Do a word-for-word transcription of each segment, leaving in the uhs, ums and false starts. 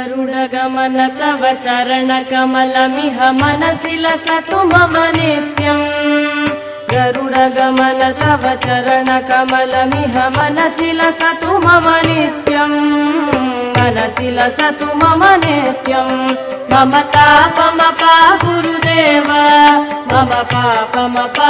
गरुडगमन तव चरणकमलमिह मनसि लसतु मम नित्यम् गरुडगमन तव चरणकमलमिह मनसि लसतु मम नित्यम् मनसि लसतु मम नित्यम् मम तापमपा गुरुदेव मम पापमपा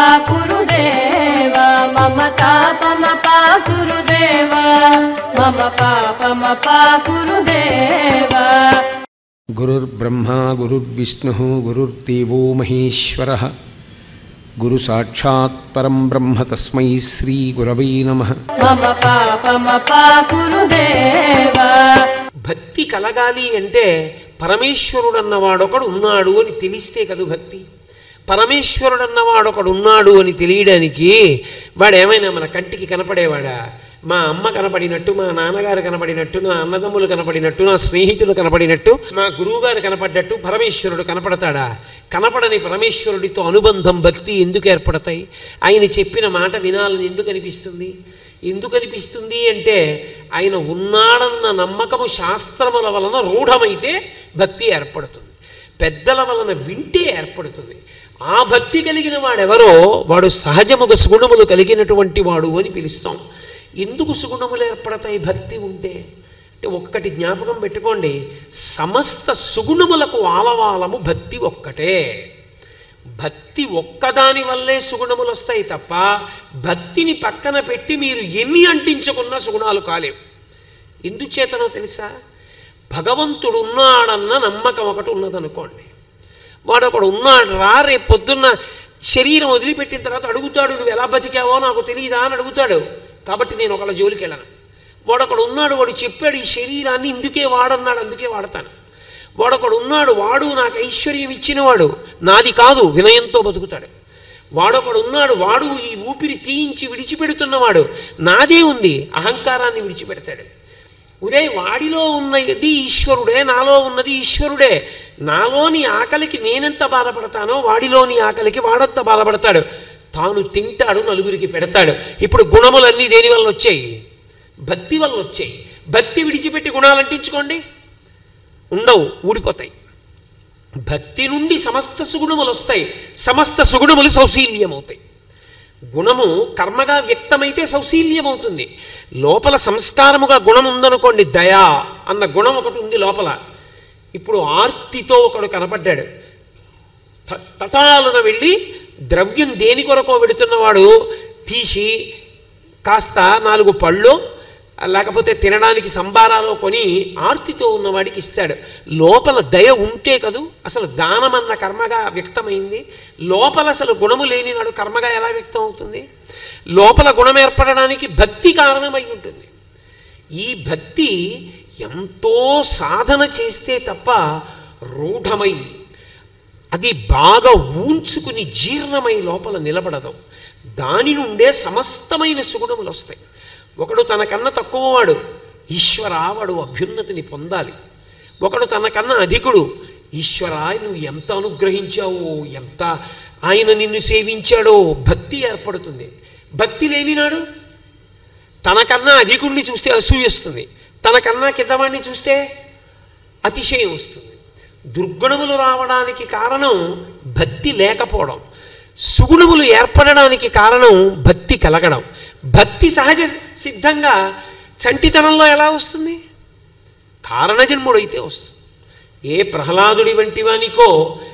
गुरुदेव मम तापमपा गुरुदेव मम पापमपा गुरुदेव। गुरुर्ब्रह्मा गुरुर्विष्णुः गुरुर्देवो महेश्वरः गुरु साक्षात् परं ब्रह्म तस्मै श्री गुरवै नमः। मम पापमपा गुरुदेव। భక్తి కలగాలి అంటే పరమేశ్వరుడు అన్నవాడొకడు ఉన్నాడు అని తెలిస్తే కదా భక్తి. పరమేశ్వరుడు అన్నవాడొకడు ఉన్నాడు అని తెలియడానికి వాడేమైనా మన కంటికి కనపడేవాడా? మా అమ్మ కనపడినట్టు, మా నాన్నగారు కనపడినట్టు, నా అన్నదమ్ములు కనపడినట్టు, నా స్నేహితులు కనపడినట్టు, మా గురువుగారు కనపడ్డట్టు పరమేశ్వరుడు కనపడతాడా? కనపడని పరమేశ్వరుడితో అనుబంధం, భక్తి ఎందుకు ఏర్పడతాయి? ఆయన చెప్పిన మాట వినాలని ఎందుకు అనిపిస్తుంది? ఎందుకు అనిపిస్తుంది అంటే ఆయన ఉన్నాడన్న నమ్మకము శాస్త్రముల వలన రూఢమైతే భక్తి ఏర్పడుతుంది, పెద్దల వలన వింటే ఏర్పడుతుంది. ఆ భక్తి కలిగిన వాడెవరో వాడు సహజముగా సుగుణములు కలిగినటువంటి వాడు అని పిలుస్తాం. ఎందుకు సుగుణములు ఏర్పడతాయి భక్తి ఉంటే అంటే ఒక్కటి జ్ఞాపకం పెట్టుకోండి, సమస్త సుగుణములకు ఆలవాలము భక్తి ఒక్కటే. భక్తి ఒక్కదాని వల్లే సుగుణములు వస్తాయి తప్ప భక్తిని పక్కన పెట్టి మీరు ఎన్ని అంటించుకున్నా సుగుణాలు కాలేవు. ఎందుచేతనో తెలుసా? భగవంతుడు ఉన్నాడన్న నమ్మకం ఒకటి ఉన్నదనుకోండి, వాడు ఒకడు ఉన్నాడు రా రేపు పొద్దున్న శరీరం వదిలిపెట్టిన తర్వాత అడుగుతాడు, నువ్వు ఎలా బతికావో నాకు తెలియదా అని అడుగుతాడు. కాబట్టి నేను ఒకళ్ళ జోలికి వెళ్ళను. వాడొకడు ఉన్నాడు, వాడు చెప్పాడు ఈ శరీరాన్ని ఇందుకే వాడన్నాడు, అందుకే వాడతాను. వాడొకడు ఉన్నాడు, వాడు నాకు ఐశ్వర్యం ఇచ్చినవాడు, నాది కాదు, వినయంతో బతుకుతాడు. వాడొకడు ఉన్నాడు, వాడు ఈ ఊపిరి తీయించి విడిచిపెడుతున్నవాడు, నాదే ఉంది, అహంకారాన్ని విడిచిపెడతాడు. ఒరే వాడిలో ఉన్నది ఈశ్వరుడే, నాలో ఉన్నది ఈశ్వరుడే, నాలోని ఆకలికి నేనెంత బాధపడతానో వాడిలోని ఆకలికి వాడంత బాధపడతాడు. తాను తింటాడు, నలుగురికి పెడతాడు. ఇప్పుడు గుణములన్నీ దేని వల్ల వచ్చాయి? భక్తి వల్ల వచ్చాయి. భక్తి విడిచిపెట్టి గుణాలు అంటించుకోండి, ఉండవు, ఊడిపోతాయి. భక్తి నుండి సమస్త సుగుణములు వస్తాయి, సమస్త సుగుణములు సౌశీల్యమవుతాయి. గుణము కర్మగా వ్యక్తమైతే సౌశీల్యమవుతుంది. లోపల సంస్కారముగా గుణం ఉందనుకోండి, దయా అన్న గుణం ఒకటి ఉంది లోపల. ఇప్పుడు ఆర్తితో ఒకడు కనపడ్డాడు, తటాలున వెళ్ళి ద్రవ్యం దేని కొరకో వెడుతున్నవాడు తీసి కాస్త నాలుగు పళ్ళు లేకపోతే తినడానికి సంబారాలో కొని ఆర్తితో ఉన్నవాడికి ఇస్తాడు. లోపల దయ ఉంటే కదూ అసలు దానం అన్న కర్మగా వ్యక్తమైంది. లోపల అసలు గుణము లేని నాడు కర్మగా ఎలా వ్యక్తం అవుతుంది? లోపల గుణం ఏర్పడడానికి భక్తి కారణమై ఉంటుంది. ఈ భక్తి ఎంతో సాధన చేస్తే తప్ప రూఢమై అది బాగా ఊంచుకుని జీర్ణమై లోపల నిలబడదు. దాని నుండే సమస్తమైన సుగుణములు వస్తాయి. ఒకడు తనకన్నా తక్కువవాడు, ఈశ్వర వాడు అభ్యున్నతిని పొందాలి. ఒకడు తనకన్నా అధికుడు, ఈశ్వర నువ్వు ఎంత అనుగ్రహించావో, ఎంత ఆయన నిన్ను సేవించాడో, భక్తి ఏర్పడుతుంది. భక్తి లేనినాడు తనకన్నా అధికుడిని చూస్తే అసూయ వస్తుంది, తనకన్నా కిందవాడిని చూస్తే అతిశయం వస్తుంది. దుర్గుణములు రావడానికి కారణం భక్తి లేకపోవడం, సుగుణములు ఏర్పడడానికి కారణం భక్తి కలగడం. భక్తి సహజ సిద్ధంగా చంటితనంలో ఎలా వస్తుంది? కారణజన్ముడైతే వస్తుంది. ఏ ప్రహ్లాదుడి వంటి వానికో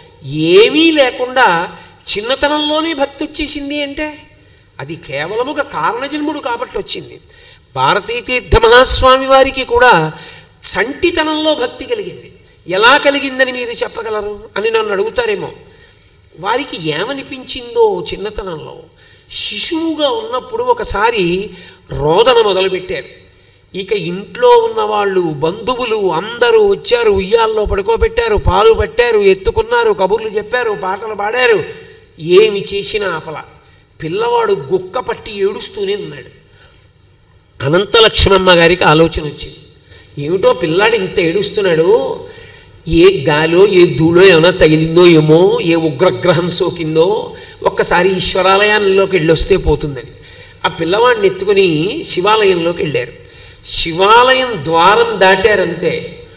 ఏమీ లేకుండా చిన్నతనంలోనే భక్తి వచ్చేసింది అంటే అది కేవలముగా కారణజన్ముడు కాబట్టి వచ్చింది. భారతీ తీర్థ మహాస్వామి వారికి కూడా చంటితనంలో భక్తి కలిగింది. ఎలా కలిగిందని మీరు చెప్పగలరు అని నన్ను అడుగుతారేమో. వారికి ఏమనిపించిందో చిన్నతనంలో, శిశువుగా ఉన్నప్పుడు ఒకసారి రోదన మొదలుపెట్టారు. ఇక ఇంట్లో ఉన్నవాళ్ళు, బంధువులు అందరూ వచ్చారు, ఉయ్యాల్లో పడుకోబెట్టారు, పాలు పట్టారు, ఎత్తుకున్నారు, కబుర్లు చెప్పారు, పాటలు పాడారు. ఏమి చేసినా ఆపల. పిల్లవాడు గుక్క పట్టి ఏడుస్తూనే ఉన్నాడు. అనంతలక్ష్మమ్మ గారికి ఆలోచన వచ్చింది, ఏమిటో పిల్లాడు ఇంత ఏడుస్తున్నాడు, ఏ గాలో ఏ ధూళో ఏమైనా తగిలిందో ఏమో, ఏ ఉగ్రగ్రహం సోకిందో, ఒక్కసారి ఈశ్వరాలయాల్లోకి వెళ్ళొస్తే పోతుందని ఆ పిల్లవాడిని ఎత్తుకుని శివాలయంలోకి వెళ్ళారు. శివాలయం ద్వారం దాటారంతే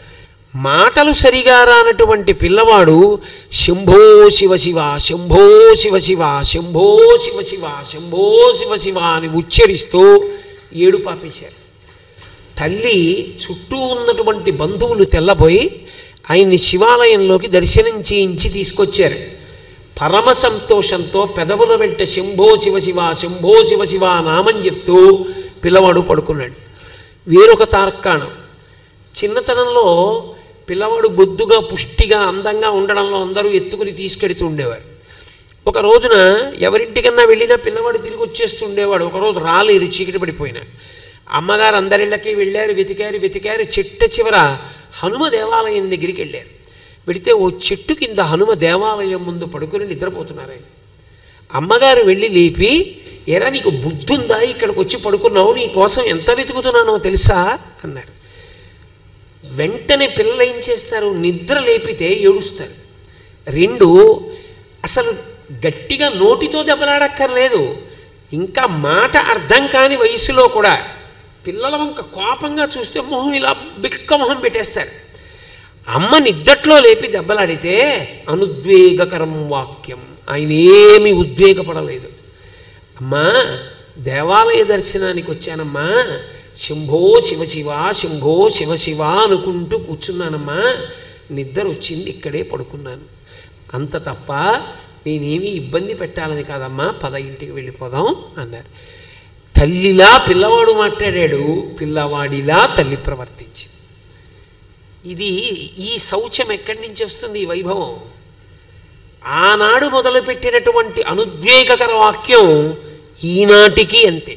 మాటలు సరిగా రానటువంటి పిల్లవాడు శంభో శివ శివ శంభో శివ శివ శంభో శివ శివ శంభో శివ శివ అని ఉచ్చరిస్తూ ఏడు పాపేశారు. తల్లి చుట్టూ ఉన్నటువంటి బంధువులు తెల్లబోయి ఆయన్ని శివాలయంలోకి దర్శనం చేయించి తీసుకొచ్చారు. పరమ సంతోషంతో పెదవుల వెంట శంభో శివ శివ శంభో శివ శివ నామం చెప్తూ పిల్లవాడు పడుకున్నాడు. వేరొక తార్కాణం, చిన్నతనంలో పిల్లవాడు బొద్దుగా పుష్టిగా అందంగా ఉండడంలో అందరూ ఎత్తుకుని తీసుకెడుతూ ఉండేవారు. ఒక రోజున ఎవరింటికన్నా వెళ్ళినా పిల్లవాడు తిరిగి వచ్చేస్తూ ఉండేవాడు. ఒకరోజు రాలేదు, చీకటి పడిపోయినా. అమ్మగారు అందరిళ్ళకి వెళ్ళారు, వెతికారు వెతికారు చిట్ట చివర హనుమ దేవాలయం దగ్గరికి వెళ్ళారు. వెళితే ఓ చెట్టు కింద హనుమ దేవాలయం ముందు పడుకుని నిద్రపోతున్నారు ఆయన. అమ్మగారు వెళ్ళి లేపి, ఎరా నీకు బుద్ధి ఉందా, ఇక్కడికి వచ్చి పడుకున్నావు, నీ కోసం ఎంత వెతుకుతున్నానో తెలుసా అన్నారు. వెంటనే పిల్లలు ఏం చేస్తారు, నిద్ర లేపితే ఏడుస్తారు. రెండు, అసలు గట్టిగా నోటితో దెబ్బలాడక్కర్లేదు, ఇంకా మాట అర్థం కాని వయసులో కూడా పిల్లల వంక కోపంగా చూస్తే మొహం ఇలా బిక్క మొహం పెట్టేస్తారు. అమ్మ నిద్దట్లో లేపి దెబ్బలాడితే అనుద్వేగకరం వాక్యం, ఆయన ఏమీ ఉద్వేగపడలేదు. అమ్మా దేవాలయ దర్శనానికి వచ్చానమ్మా, శంభో శివ శివ శంభో శివ శివ అనుకుంటూ కూర్చున్నానమ్మా, నిద్ర వచ్చింది, ఇక్కడే పడుకున్నాను, అంత తప్ప నేనేమీ ఇబ్బంది పెట్టాలని కాదమ్మా, పద ఇంటికి వెళ్ళిపోదాం అన్నారు. తల్లిలా పిల్లవాడు మాట్లాడాడు, పిల్లవాడిలా తల్లి ప్రవర్తించింది. ఇది ఈ శౌచం ఎక్కడి నుంచి వస్తుంది, ఈ వైభవం? ఆనాడు మొదలుపెట్టినటువంటి అనుద్వేగకర వాక్యం ఈనాటికి అంతే.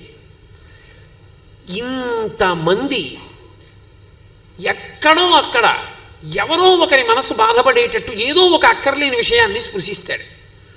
ఇంతమంది ఎక్కడో అక్కడ ఎవరో ఒకరి మనసు బాధపడేటట్టు ఏదో ఒక అక్కర్లేని విషయాన్ని స్పృశిస్తాడు.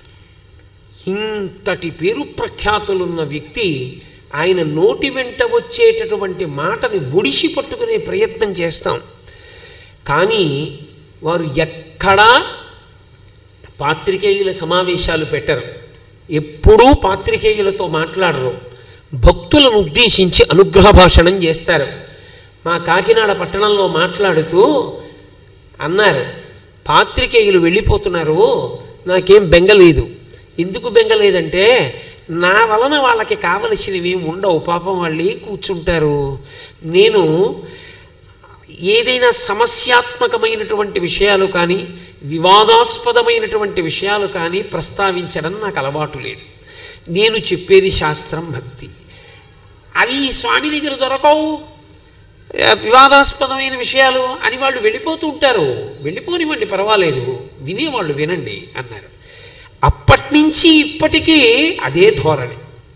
ఇంతటి పేరు ప్రఖ్యాతులున్న వ్యక్తి ఆయన నోటి వెంట వచ్చేటటువంటి మాటని ఒడిసి పట్టుకునే ప్రయత్నం చేస్తాం, కానీ వారు ఎక్కడా పాత్రికేయుల సమావేశాలు పెట్టరు, ఎప్పుడూ పాత్రికేయులతో మాట్లాడరు, భక్తులను ఉద్దేశించి అనుగ్రహ భాషణం చేస్తారు. మా కాకినాడ పట్టణంలో మాట్లాడుతూ అన్నారు, పాత్రికేయులు వెళ్ళిపోతున్నారు, నాకేం బెంగలేదు. ఎందుకు బెంగలేదంటే నా వలన వాళ్ళకి కావలసినవి ఉండవు, పాపం వాళ్ళు కూర్చుంటారు. నేను ఏదైనా సమస్యాత్మకమైనటువంటి విషయాలు కానీ వివాదాస్పదమైనటువంటి విషయాలు కానీ ప్రస్తావించడం నాకు అలవాటు లేదు. నేను చెప్పేది శాస్త్రం, భక్తి, అవి స్వామి దగ్గర దొరకవు, వివాదాస్పదమైన విషయాలు అని వాళ్ళు వెళ్ళిపోతూ ఉంటారు. వెళ్ళిపోనివ్వండి, పర్వాలేదు, వినేవాళ్ళు వినండి అన్నారు. అప్పటి నుంచి ఇప్పటికీ అదే ధోరణి.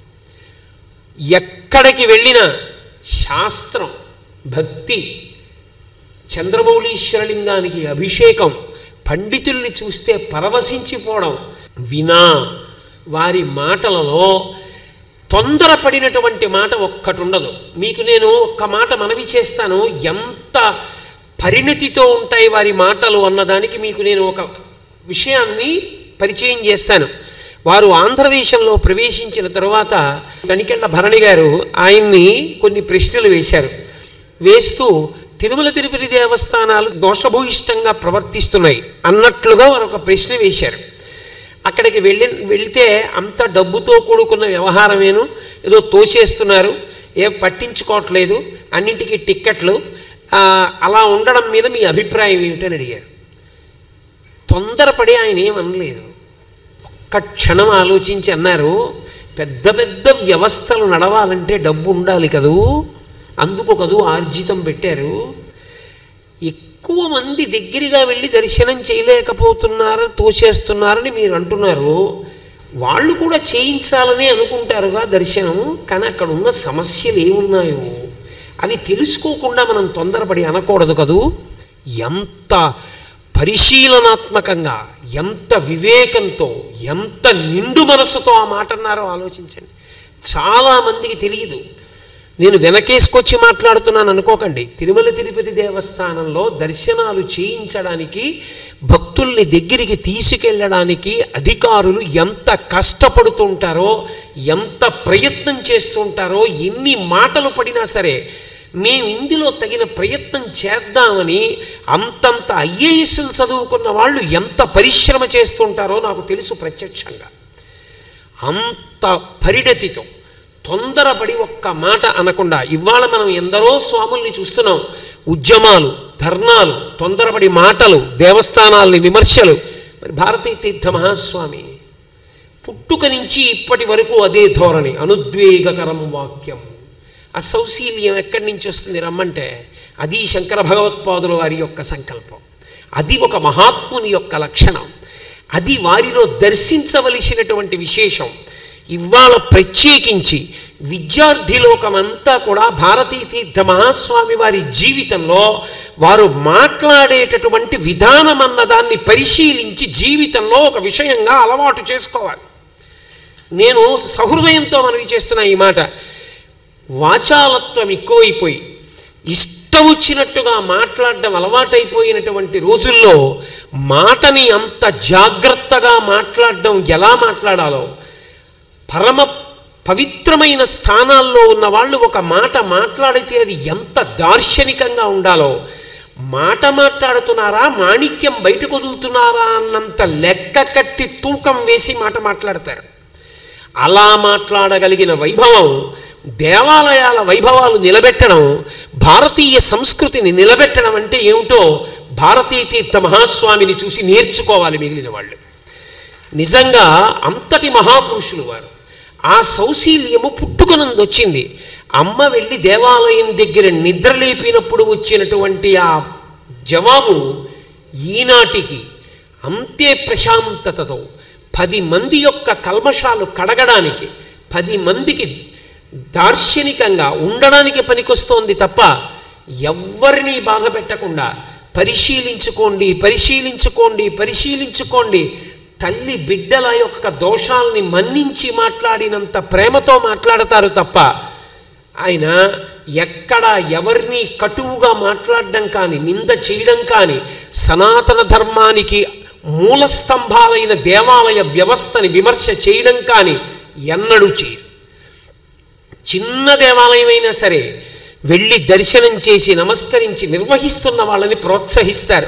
ఎక్కడికి వెళ్ళినా శాస్త్రం, భక్తి, చంద్రమౌళీశ్వరలింగానికి అభిషేకం, పండితుల్ని చూస్తే పరవశించిపోవడం, వినా వారి మాటలలో తొందరపడినటువంటి మాట ఒక్కటి ఉండదు. మీకు నేను ఒక్క మాట మనవి చేస్తాను, ఎంత పరిణతితో ఉంటాయి వారి మాటలు అన్నదానికి మీకు నేను ఒక విషయాన్ని పరిచయం చేస్తాను. వారు ఆంధ్రదేశంలో ప్రవేశించిన తరువాత తనికెళ్ళ భరణి గారు ఆయన్ని కొన్ని ప్రశ్నలు వేశారు. వేస్తూ తిరుమల తిరుపతి దేవస్థానాలు దోషభూయిష్టంగా ప్రవర్తిస్తున్నాయి అన్నట్లుగా వారు ఒక ప్రశ్న వేశారు. అక్కడికి వెళ్ళి వెళితే అంత డబ్బుతో కూడుకున్న వ్యవహారమేను, ఏదో తోసేస్తున్నారు, ఏ పట్టించుకోవట్లేదు, అన్నింటికీ టిక్కెట్లు, అలా ఉండడం మీద మీ అభిప్రాయం ఏమిటని అడిగారు. తొందరపడి ఆయన ఏమనలేదు, ఒక్క క్షణం ఆలోచించి అన్నారు, పెద్ద పెద్ద వ్యవస్థలు నడవాలంటే డబ్బు ఉండాలి కదూ, అందుకు కదూ ఆర్జితం పెట్టారు. ఎక్కువ మంది దగ్గరగా వెళ్ళి దర్శనం చేయలేకపోతున్నారు, తోచేస్తున్నారని మీరు అంటున్నారు. వాళ్ళు కూడా చేయించాలని అనుకుంటారుగా దర్శనం, కానీ అక్కడ ఉన్న సమస్యలు ఏమున్నాయో అవి తెలుసుకోకుండా మనం తొందరపడి అనకూడదు కదూ. ఎంత పరిశీలనాత్మకంగా, ఎంత వివేకంతో, ఎంత నిండు మనస్సుతో ఆ మాట అన్నారో ఆలోచించండి. చాలామందికి తెలియదు. నేను వెనకేసుకొచ్చి మాట్లాడుతున్నాను అనుకోకండి. తిరుమల తిరుపతి దేవస్థానంలో దర్శనాలు చేయించడానికి, భక్తుల్ని దగ్గరికి తీసుకెళ్ళడానికి అధికారులు ఎంత కష్టపడుతుంటారో, ఎంత ప్రయత్నం చేస్తుంటారో, ఎన్ని మాటలు పడినా సరే మేము ఇందులో తగిన ప్రయత్నం చేద్దామని అంతంత ఐఏఎస్లు చదువుకున్న వాళ్ళు ఎంత పరిశ్రమ చేస్తుంటారో నాకు తెలుసు ప్రత్యక్షంగా. అంత పరిణతితో తొందరపడి ఒక్క మాట అనకుండా, ఇవాళ మనం ఎందరో స్వాముల్ని చూస్తున్నాం, ఉద్యమాలు, ధర్నాలు, తొందరపడి మాటలు, దేవస్థానాల్ని విమర్శలు. మరి భారతీ తీర్థ మహాస్వామి పుట్టుక నుంచి ఇప్పటి వరకు అదే ధోరణి, అనుద్వేగకరం వాక్యం. ఆ సౌశీల్యం ఎక్కడి నుంచి వస్తుంది రమ్మంటే అది శంకర భగవత్పాదుల వారి యొక్క సంకల్పం, అది ఒక మహాత్ముని యొక్క లక్షణం, అది వారిలో దర్శించవలసినటువంటి విశేషం. ఇవాళ ప్రత్యేకించి విద్యార్థి లోకమంతా కూడా భారతీ తీర్థ మహాస్వామి వారి జీవితంలో వారు మాట్లాడేటటువంటి విధానం అన్నదాన్ని పరిశీలించి జీవితంలో ఒక విషయంగా అలవాటు చేసుకోవాలి. నేను సహృదయంతో మనవి చేస్తున్నా ఈ మాట. వాచాలత్వం ఎక్కువైపోయి ఇష్టం వచ్చినట్టుగా మాట్లాడడం అలవాటైపోయినటువంటి రోజుల్లో మాటని అంత జాగ్రత్తగా మాట్లాడడం, ఎలా మాట్లాడాలో, పరమ పవిత్రమైన స్థానాల్లో ఉన్న వాళ్ళు ఒక మాట మాట్లాడితే అది ఎంత దార్శనికంగా ఉండాలో, మాట మాట్లాడుతున్నారా మాణిక్యం బయటకు వదులుతున్నారా అన్నంత లెక్క కట్టి తూకం వేసి మాట మాట్లాడతారు. అలా మాట్లాడగలిగిన వైభవం, దేవాలయాల వైభవాలు నిలబెట్టడం, భారతీయ సంస్కృతిని నిలబెట్టడం అంటే ఏమిటో భారతీ తీర్థ మహాస్వామిని చూసి నేర్చుకోవాలి మిగిలిన వాళ్ళు. నిజంగా అంతటి మహాపురుషులు వారు. ఆ సౌశీల్యము పుట్టుకనందు వచ్చింది. అమ్మ వెళ్ళి దేవాలయం దగ్గర నిద్రలేపినప్పుడు వచ్చినటువంటి ఆ జవాబు ఈనాటికి అంతే ప్రశాంతతతో పది మంది యొక్క కల్మషాలు కడగడానికి, పది మందికి దార్శనికంగా ఉండడానికి పనికొస్తోంది తప్ప ఎవ్వరినీ బాధ పెట్టకుండా పరిశీలించుకోండి పరిశీలించుకోండి పరిశీలించుకోండి తల్లి బిడ్డల యొక్క దోషాల్ని మన్నించి మాట్లాడినంత ప్రేమతో మాట్లాడతారు తప్ప ఆయన ఎక్కడ ఎవరిని కటువుగా మాట్లాడడం కానీ, నింద చేయడం కానీ, సనాతన ధర్మానికి మూల స్తంభాలైన దేవాలయ వ్యవస్థని విమర్శ చేయడం కానీ ఎన్నడూ చేయరు. చిన్న దేవాలయమైనా సరే వెళ్ళి దర్శనం చేసి నమస్కరించి నిర్వహిస్తున్న వాళ్ళని ప్రోత్సహిస్తారు.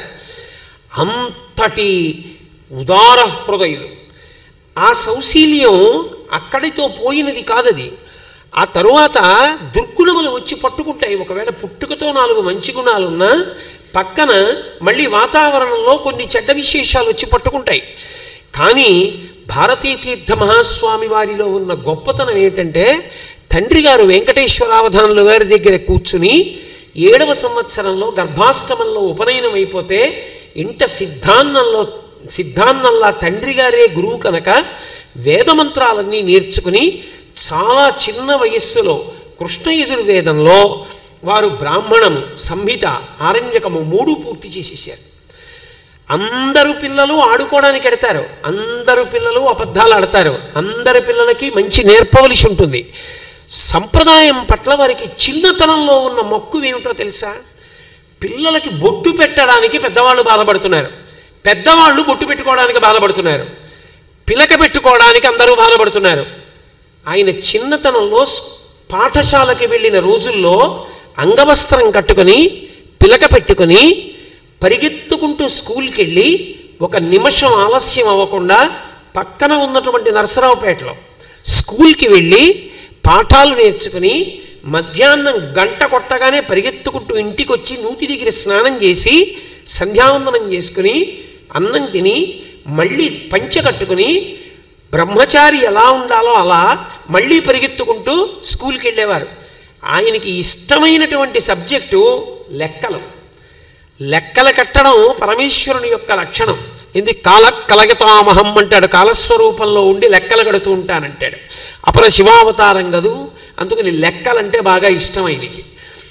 అంతటి ఉదార హృదయులు. ఆ సౌశీల్యం అక్కడితో పోయినది కాదది. ఆ తరువాత దుర్గుణములు వచ్చి పట్టుకుంటాయి. ఒకవేళ పుట్టుకతో నాలుగు మంచి గుణాలున్నా పక్కన మళ్ళీ వాతావరణంలో కొన్ని చెడ్డ విశేషాలు వచ్చి పట్టుకుంటాయి. కానీ భారతీ తీర్థ మహాస్వామి వారిలో ఉన్న గొప్పతనం ఏంటంటే, తండ్రి గారు వెంకటేశ్వరావధానులు గారి దగ్గర కూర్చుని ఏడవ సంవత్సరంలో గర్భాష్టమంలో ఉపనయనం అయిపోతే ఇంట సిద్ధాన్నంలో సిద్ధాన్నంలా తండ్రి గారే గురువు కనుక వేదమంత్రాలన్నీ నేర్చుకుని చాలా చిన్న వయస్సులో కృష్ణ యజుర్వేదంలో వారు బ్రాహ్మణము, సంహిత, ఆరణ్యకము మూడు పూర్తి చేసేసారు. అందరు పిల్లలు ఆడుకోవడానికి ఎడతారు, అందరు పిల్లలు అబద్ధాలు ఆడతారు, అందరి పిల్లలకి మంచి నేర్పవలసి ఉంటుంది. సంప్రదాయం పట్ల వారికి చిన్నతనంలో ఉన్న మక్కువ ఏమిటో తెలుసా? పిల్లలకి బొట్టు పెట్టడానికి పెద్దవాళ్ళు బాధపడుతున్నారు, పెద్దవాళ్ళు బొట్టు పెట్టుకోవడానికి బాధపడుతున్నారు, పిలక పెట్టుకోవడానికి అందరూ బాధపడుతున్నారు. ఆయన చిన్నతనంలో పాఠశాలకి వెళ్ళిన రోజుల్లో అంగవస్త్రం కట్టుకొని పిలక పెట్టుకొని పరిగెత్తుకుంటూ స్కూల్కి వెళ్ళి ఒక నిమిషం ఆలస్యం అవ్వకుండా పక్కన ఉన్నటువంటి నరసరావుపేటలో స్కూల్కి వెళ్ళి పాఠాలు నేర్చుకుని మధ్యాహ్నం గంట కొట్టగానే పరిగెత్తుకుంటూ ఇంటికి వచ్చి నూతి దగ్గర స్నానం చేసి సంధ్యావందనం చేసుకుని అన్నం తిని మళ్ళీ పంచె కట్టుకుని బ్రహ్మచారి ఎలా ఉండాలో అలా మళ్ళీ పరిగెత్తుకుంటూ స్కూల్కి వెళ్ళేవారు. ఆయనకి ఇష్టమైనటువంటి సబ్జెక్టు లెక్కలు. లెక్కలు కట్టడం పరమేశ్వరుని యొక్క లక్షణం. ఎందుకు కాల కలగతామహం అంటాడు, కాలస్వరూపంలో ఉండి లెక్కలు కడుతూ ఉంటానంటాడు. అపర శివావతారం కదూ, అందుకని లెక్కలంటే బాగా ఇష్టం ఆయనకి.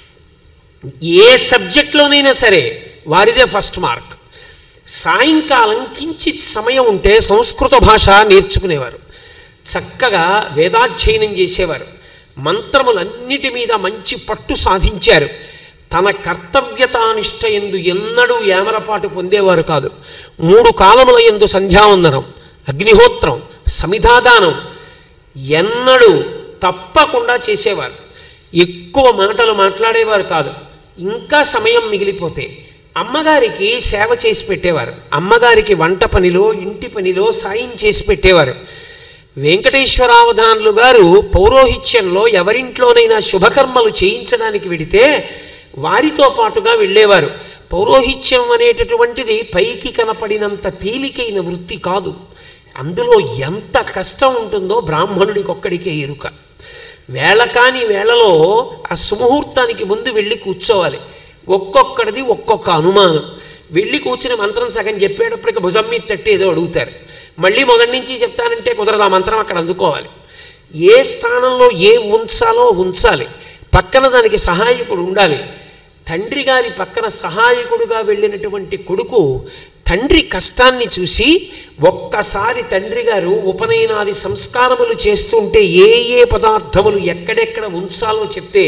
ఏ సబ్జెక్ట్లోనైనా సరే వారిదే ఫస్ట్ మార్క్. సాయంకాలం కించిత్ సమయం ఉంటే సంస్కృత భాష నేర్చుకునేవారు, చక్కగా వేదాధ్యయనం చేసేవారు, మంత్రములన్నిటి మీద మంచి పట్టు సాధించారు. తన కర్తవ్యతానిష్ట ఎందు ఎన్నడూ ఏమరపాటు పొందేవారు కాదు. మూడు కాలముల ఎందు సంధ్యావందనం, అగ్నిహోత్రం, సమిధాదానం ఎన్నడూ తప్పకుండా చేసేవారు. ఎక్కువ మాటలు మాట్లాడేవారు కాదు. ఇంకా సమయం మిగిలిపోతే అమ్మగారికి సేవ చేసి పెట్టేవారు. అమ్మగారికి వంట పనిలో ఇంటి పనిలో సాయం చేసి పెట్టేవారు. వెంకటేశ్వరావధానులు గారు పౌరోహిత్యంలో ఎవరింట్లోనైనా శుభకర్మలు చేయించడానికి వెడితే వారితో పాటుగా వెళ్ళేవారు. పౌరోహిత్యం అనేటటువంటిది పైకి కనపడినంత తేలికైన వృత్తి కాదు. అందులో ఎంత కష్టం ఉంటుందో బ్రాహ్మణుడికి ఒక్కడికే ఎరుక. వేళ కాని వేళలో ఆ సుముహూర్తానికి ముందు వెళ్ళి కూర్చోవాలి. ఒక్కొక్కడిది ఒక్కొక్క అనుమానం. వెళ్ళి కూర్చుని మంత్రం సగం చెప్పేటప్పటికి భుజం మీద తట్టి ఏదో అడుగుతారు. మళ్ళీ మొదటి నుంచి చెప్తానంటే కుదరదు. ఆ మంత్రం అక్కడ అందుకోవాలి. ఏ స్థానంలో ఏ ఉంచాలో ఉంచాలి. పక్కన దానికి సహాయకుడు ఉండాలి. తండ్రి గారి పక్కన సహాయకుడుగా వెళ్ళినటువంటి కొడుకు తండ్రి కష్టాన్ని చూసి ఒక్కసారి తండ్రి గారు ఉపనయనాది సంస్కారములు చేస్తుంటే ఏ ఏ పదార్థములు ఎక్కడెక్కడ ఉంచాలో చెప్తే,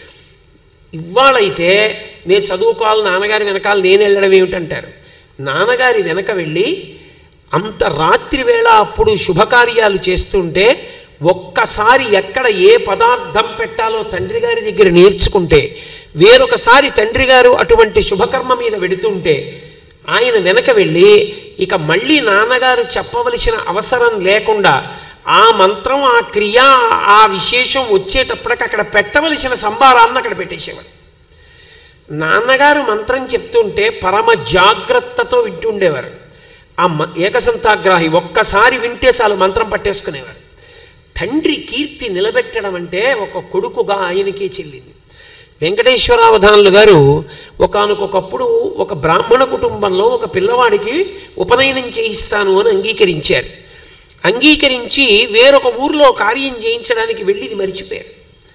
ఇవాళైతే నేను చదువుకోవాలి నాన్నగారి వెనకాల నేను వెళ్ళడం ఏమిటంటారు. నాన్నగారి వెనక వెళ్ళి అంత రాత్రి వేళ అప్పుడు శుభకార్యాలు చేస్తుంటే ఒక్కసారి ఎక్కడ ఏ పదార్థం పెట్టాలో తండ్రి గారి దగ్గర నేర్చుకుంటే, వేరొకసారి తండ్రి గారు అటువంటి శుభకర్మ మీద వెడుతుంటే ఆయన వెనక వెళ్ళి ఇక మళ్ళీ నాన్నగారు చెప్పవలసిన అవసరం లేకుండా ఆ మంత్రం ఆ క్రియ ఆ విశేషం వచ్చేటప్పటికి అక్కడ పెట్టవలసిన సంభారాన్ని అక్కడ పెట్టేసేవాడు. నాన్నగారు మంత్రం చెప్తుంటే పరమ జాగ్రత్తతో వింటుండేవారు. ఆ ఏకసంతాగ్రాహి ఒక్కసారి వింటే చాలు మంత్రం పట్టేసుకునేవారు. తండ్రి కీర్తి నిలబెట్టడం అంటే ఒక కొడుకుగా ఆయనకే చెల్లింది. వెంకటేశ్వరావధానులు గారు ఒకానొకప్పుడు ఒక బ్రాహ్మణ కుటుంబంలో ఒక పిల్లవాడికి ఉపనయనం చేయిస్తాను అని అంగీకరించారు. అంగీకరించి వేరొక ఊర్లో కార్యం చేయించడానికి వెళ్ళి ఇది మరిచిపోయారు.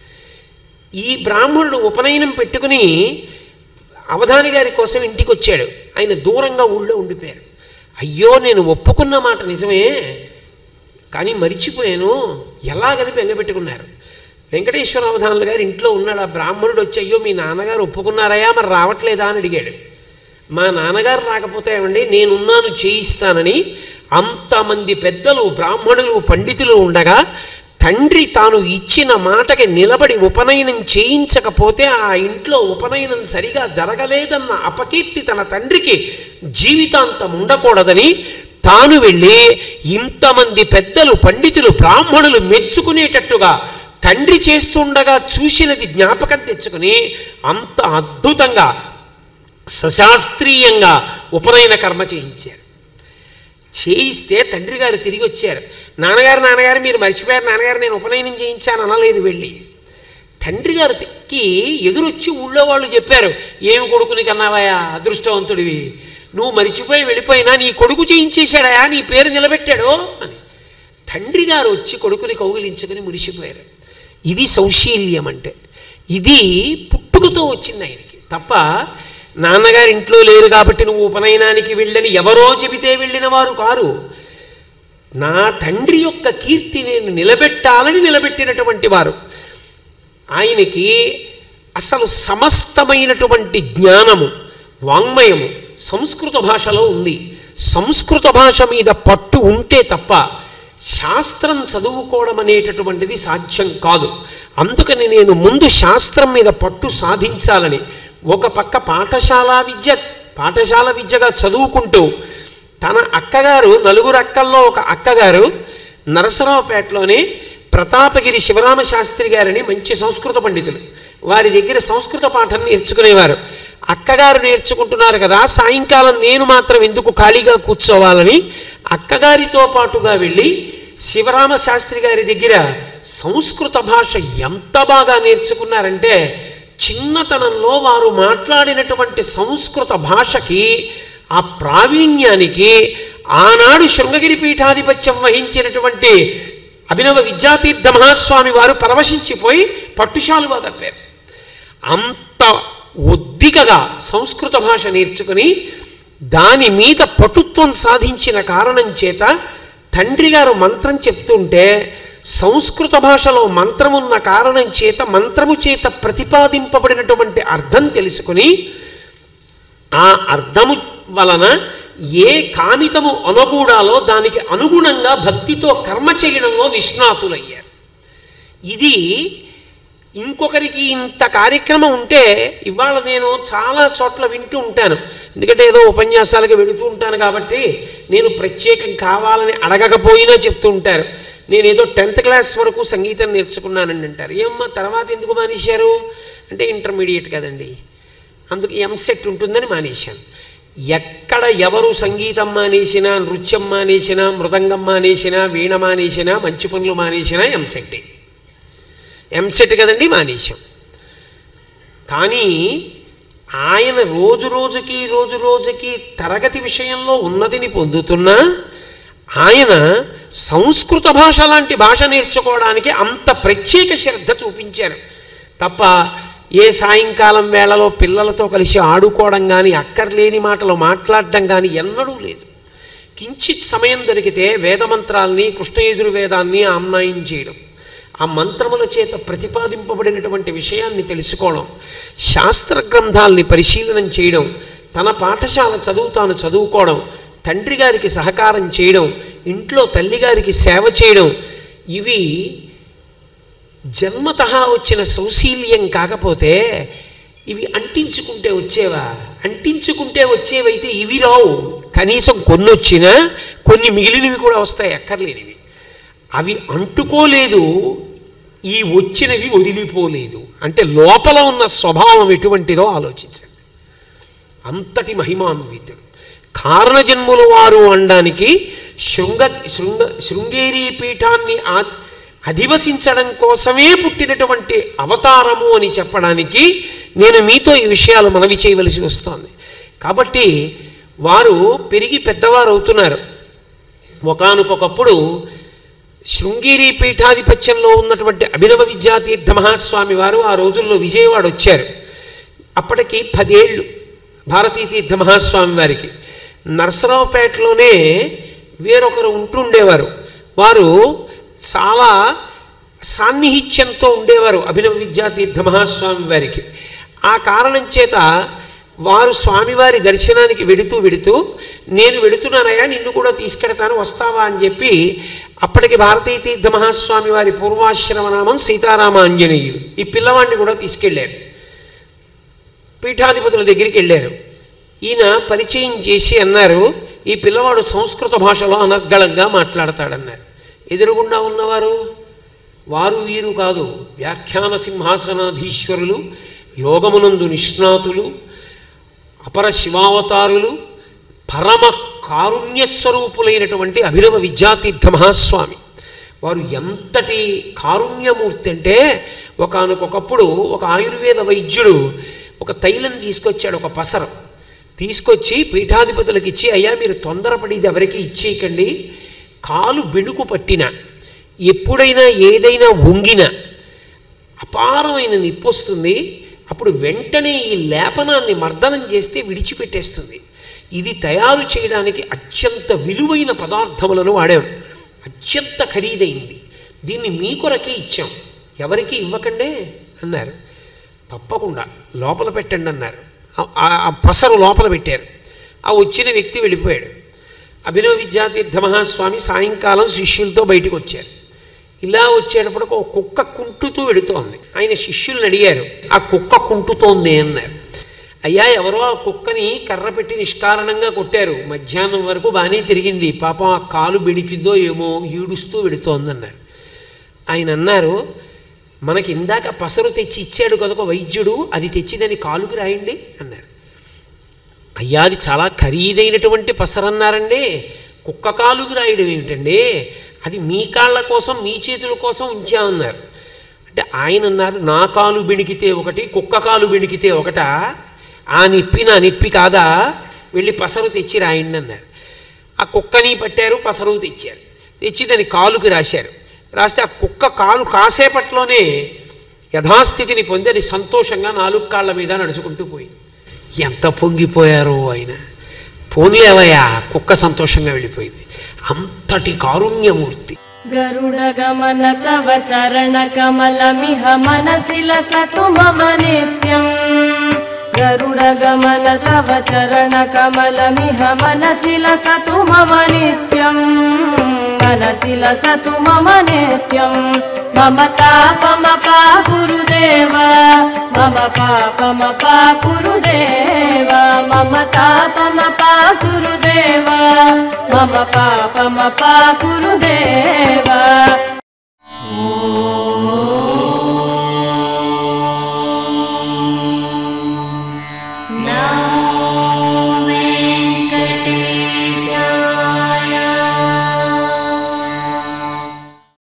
ఈ బ్రాహ్మణుడు ఉపనయనం పెట్టుకుని అవధాని గారి కోసం ఇంటికి వచ్చాడు. ఆయన దూరంగా ఊళ్ళో ఉండిపోయారు. అయ్యో నేను ఒప్పుకున్న మాట నిజమే, కానీ మరిచిపోయాను, ఎలాగని బెంగపెట్టుకున్నారు. వెంకటేశ్వరావధానులు గారు ఇంట్లో ఉన్నాడు. ఆ బ్రాహ్మణుడు వచ్చి అయ్యో మీ నాన్నగారు ఒప్పుకున్నారయ్యా, మరి రావట్లేదా అని అడిగాడు. మా నాన్నగారు రాకపోతే ఏమండి నేనున్నాను చేయిస్తానని అంతమంది పెద్దలు బ్రాహ్మణులు పండితులు ఉండగా తండ్రి తాను ఇచ్చిన మాటకి నిలబడి ఉపనయనం చేయించకపోతే ఆ ఇంట్లో ఉపనయనం సరిగా జరగలేదన్న అపకీర్తి తన తండ్రికి జీవితాంతం ఉండకూడదని తాను వెళ్ళి ఇంతమంది పెద్దలు పండితులు బ్రాహ్మణులు మెచ్చుకునేటట్టుగా తండ్రి చేస్తుండగా చూసినది జ్ఞాపకం తెచ్చుకుని అంత అద్భుతంగా సశాస్త్రీయంగా ఉపనయన కర్మ చేయించారు. చేయిస్తే తండ్రి గారు తిరిగి వచ్చారు. నాన్నగారు నాన్నగారు మీరు మర్చిపోయారు, నాన్నగారు నేను ఉపనయనం చేయించాను అనలేదు. వెళ్ళి తండ్రి గారికి ఎదురొచ్చి ఊళ్ళో వాళ్ళు చెప్పారు, ఏమి కొడుకుని కన్నావయా అదృష్టవంతుడివి, నువ్వు మరిచిపోయి వెళ్ళిపోయినా నీ కొడుకు చేయించేశాడయా, నీ పేరు నిలబెట్టాడు అని. తండ్రి గారు వచ్చి కొడుకుని కౌగిలించుకుని మురిసిపోయారు. ఇది సౌశీల్యం అంటే. ఇది పుట్టుకతో వచ్చింది ఆయనకి తప్ప నాన్నగారి ఇంట్లో లేరు కాబట్టి నువ్వు ఉపనయనానికి వెళ్ళని ఎవరో చెబితే వెళ్ళిన వారు కారు. నా తండ్రి యొక్క కీర్తి నేను నిలబెట్టాలని నిలబెట్టినటువంటి వారు. ఆయనకి అసలు సమస్తమైనటువంటి జ్ఞానము వాంగ్మయము సంస్కృత భాషలో ఉంది. సంస్కృత భాష మీద పట్టు ఉంటే తప్ప శాస్త్రం చదువుకోవడం అనేటటువంటిది సాధ్యం కాదు. అందుకని నేను ముందు శాస్త్రం మీద పట్టు సాధించాలని ఒక పక్క పాఠశాల విద్య పాఠశాల విద్యగా చదువుకుంటూ తన అక్కగారు నలుగురు అక్కల్లో ఒక అక్కగారు నరసరావుపేటలోనే ప్రతాపగిరి శివరామ శాస్త్రి గారిని మంచి సంస్కృత పండితులు, వారి దగ్గర సంస్కృత పాఠం నేర్చుకునేవారు. అక్కగారు నేర్చుకుంటున్నారు కదా, సాయంకాలం నేను మాత్రం ఎందుకు ఖాళీగా కూర్చోవాలని అక్కగారితో పాటుగా వెళ్ళి శివరామ శాస్త్రి గారి దగ్గర సంస్కృత భాష ఎంత బాగా నేర్చుకున్నారంటే చిన్నతనంలో వారు మాట్లాడినటువంటి సంస్కృత భాషకి ఆ ప్రావీణ్యానికి ఆనాడు శృంగగిరి పీఠాధిపత్యం వహించినటువంటి అభినవ విద్యాతీర్థ మహాస్వామి వారు పరవశించిపోయి పట్టుశాలువా కప్పారు. అంత ఒద్దికగా సంస్కృత భాష నేర్చుకుని దాని మీద పటుత్వం సాధించిన కారణం చేత తండ్రి గారు మంత్రం చెప్తుంటే సంస్కృత భాషలో మంత్రమున్న కారణం చేత మంత్రము చేత ప్రతిపాదింపబడినటువంటి అర్థం తెలుసుకుని ఆ అర్థము వలన ఏ కామితము అనుగూడాలో దానికి అనుగుణంగా భక్తితో కర్మ చేయడంలో నిష్ణాతులయ్యారు. ఇది ఇంకొకరికి ఇంత కార్యక్రమం ఉంటే ఇవాళ నేను చాలా చోట్ల వింటూ ఉంటాను. ఎందుకంటే ఏదో ఉపన్యాసాలకు వెళుతూ ఉంటాను కాబట్టి నేను ప్రత్యేకం కావాలని అడగకపోయినా చెప్తూ ఉంటారు. నేను ఏదో టెన్త్ క్లాస్ వరకు సంగీతం నేర్చుకున్నానని అంటారు. ఏమ్మా తర్వాత ఎందుకు మానేశారు అంటే ఇంటర్మీడియట్ కదండి, అందుకు ఎంసెట్ ఉంటుందని మానేశాను. ఎక్కడ ఎవరు సంగీతం మానేసినా, నృత్యం మానేసినా, మృదంగం మానేసినా, వీణ మానేసినా, మంచి పనులు మానేసినా ఎంసెట్టే. ఎంసెట్ కదండి మానేశాం. కానీ ఆయన రోజు రోజుకి రోజు రోజుకి తరగతి విషయంలో ఉన్నతిని పొందుతున్నా ఆయన సంస్కృత భాష లాంటి భాష నేర్చుకోవడానికి అంత ప్రత్యేక శ్రద్ధ చూపించారు తప్ప ఏ సాయంకాలం వేళలో పిల్లలతో కలిసి ఆడుకోవడం కానీ, అక్కర్లేని మాటలు మాట్లాడడం కానీ ఎన్నడూ లేదు. కించిత్ సమయం దొరికితే వేదమంత్రాల్ని, కృష్ణయజుర్వేదాన్ని ఆమ్నాయం చేయడం, ఆ మంత్రముల చేత ప్రతిపాదింపబడినటువంటి విషయాన్ని తెలుసుకోవడం, శాస్త్ర గ్రంథాలని పరిశీలనం చేయడం, తన పాఠశాల చదువు తాను చదువుకోవడం, తండ్రి గారికి సహకారం చేయడం, ఇంట్లో తల్లిగారికి సేవ చేయడం, ఇవి జన్మతః వచ్చిన సౌశీల్యం కాకపోతే ఇవి అంటించుకుంటే వచ్చేవా? అంటించుకుంటే వచ్చేవైతే ఇవి రావు. కనీసం కొన్ని వచ్చినా కొన్ని మిగిలినవి కూడా వస్తాయి, అక్కర్లేనివి. అవి అంటుకోలేదు, ఈ వచ్చినవి వదిలిపోలేదు. అంటే లోపల ఉన్న స్వభావం ఎటువంటిదో ఆలోచించండి. అంతటి మహిమాన్వితుడు. కారణజన్ములు వారు అనడానికి శృంగ శృంగ శృంగేరి పీఠాన్ని ఆ అధివసించడం కోసమే పుట్టినటువంటి అవతారము అని చెప్పడానికి నేను మీతో ఈ విషయాలు మనవి చేయవలసి వస్తోంది. కాబట్టి వారు పెరిగి పెద్దవారు అవుతున్నారు. ఒకానొకప్పుడు శృంగేరి పీఠాధిపత్యంలో ఉన్నటువంటి అభినవ విద్యాతీర్థ మహాస్వామి వారు ఆ రోజుల్లో విజయవాడ వచ్చారు. అప్పటికి పదేళ్ళు భారతీ తీర్థ మహాస్వామి వారికి. నరసరావుపేటలోనే వేరొకరు ఉంటుండేవారు. వారు చాలా సాన్నిహిత్యంతో ఉండేవారు అభినవ విద్యాతీర్థ మహాస్వామి వారికి. ఆ కారణం చేత వారు స్వామివారి దర్శనానికి వెడుతూ వెడుతూ నేను వెడుతున్నానయ్యా, నిన్ను కూడా తీసుకెడతాను, వస్తావా అని చెప్పి అప్పటికి భారతీ తీర్థ మహాస్వామి వారి పూర్వాశ్రమనామం సీతారామ ఆంజనేయులు, ఈ పిల్లవాడిని కూడా తీసుకెళ్ళారు. పీఠాధిపతుల దగ్గరికి వెళ్ళారు. ఈయన పరిచయం చేసి అన్నారు, ఈ పిల్లవాడు సంస్కృత భాషలో అనర్గళంగా మాట్లాడతాడన్నారు. ఎదురుగుండా ఉన్నవారు వారు వీరు కాదు, వ్యాఖ్యాన సింహాసనాధీశ్వరులు, యోగమునందు నిష్ణాతులు, అపర శివావతారులు, పరమ కారుణ్యస్వరూపులైనటువంటి అభినవ విద్యాతీర్థ మహాస్వామి వారు ఎంతటి కారుణ్యమూర్తి అంటే, ఒకానొకప్పుడు ఒక ఆయుర్వేద వైద్యుడు ఒక తైలం తీసుకొచ్చాడు, ఒక పసరం తీసుకొచ్చి పీఠాధిపతులకు ఇచ్చి, అయ్యా మీరు తొందరపడి ఎవరికి ఇచ్చేయకండి, కాలు బెణుకు పట్టిన, ఎప్పుడైనా ఏదైనా వంగిన అపారమైన నొప్పి వస్తుంది, అప్పుడు వెంటనే ఈ లేపనాన్ని మర్దనం చేస్తే విడిచిపెట్టేస్తుంది. ఇది తయారు చేయడానికి అత్యంత విలువైన పదార్థములను వాడాం, అత్యంత ఖరీదైంది, దీన్ని మీ కొరకే ఇచ్చాం, ఎవరికి ఇవ్వకండే అన్నారు. తప్పకుండా లోపల పెట్టండి అన్నారు. ఆ పసరు లోపల పెట్టారు. ఆ వచ్చిన వ్యక్తి వెళ్ళిపోయాడు. అభినవ విద్యాతీర్థ మహాస్వామి సాయంకాలం శిష్యులతో బయటకు వచ్చారు. ఇలా వచ్చేటప్పటికి ఒక కుక్క కుంటుతూ వెడుతోంది. ఆయన శిష్యుల్ని అడిగారు, ఆ కుక్క కుంటుతోంది అన్నారు. అయ్యా ఎవరో ఆ కుక్కని కర్ర పెట్టి నిష్కారణంగా కొట్టారు, మధ్యాహ్నం వరకు బాగానే తిరిగింది, పాపం ఆ కాలు బెణికిందో ఏమో ఈడుస్తూ వెడుతోందన్నారు. ఆయన అన్నారు, మనకి ఇందాక పసరు తెచ్చి ఇచ్చాడు కదొక వైద్యుడు, అది తెచ్చి దాన్ని కాలుకి రాయండి అన్నారు. అయ్యా అది చాలా ఖరీదైనటువంటి పసరన్నారండి, కుక్క కాలుకి రాయడం ఏమిటండి, అది మీ కాళ్ళ కోసం మీ చేతుల కోసం ఉంచామన్నారు. అంటే ఆయన అన్నారు, నా కాలు బెణికితే ఒకటి, కుక్క కాలు బెణికితే ఒకటా, ఆ నిప్పి నా నిప్పి కాదా, వెళ్ళి పసరు తెచ్చి రాయండి అన్నారు. ఆ కుక్కని పట్టారు, పసరు తెచ్చారు, తెచ్చి దాన్ని కాలుకి రాశారు. రాస్తే ఆ కుక్క కాలు కాసేపట్లోనే యథాస్థితిని పొంది అది సంతోషంగా నాలుగు కాళ్ళ మీద నడుచుకుంటూ పోయింది. ఎంత పొంగిపోయారో ఆయన. పోనీలేవయ్యా, కుక్క సంతోషంగా వెళ్ళిపోయింది. అంతటి కారుణ్యమూర్తి. గరుడ గమన తవ చరణ కమలమిహ మనసి లసతు మమ నిత్యం. గరుడ గమన తవ చరణ కమలమిహ మనసి లసతు మమ నిత్యం. మనసి లసతు మమ నిత్యం. మమ తాపమపా గురుదేవ मम पापमपा कुरुदेव मम तापमपा कुरुदेव मम पापमपा कुरुदेव।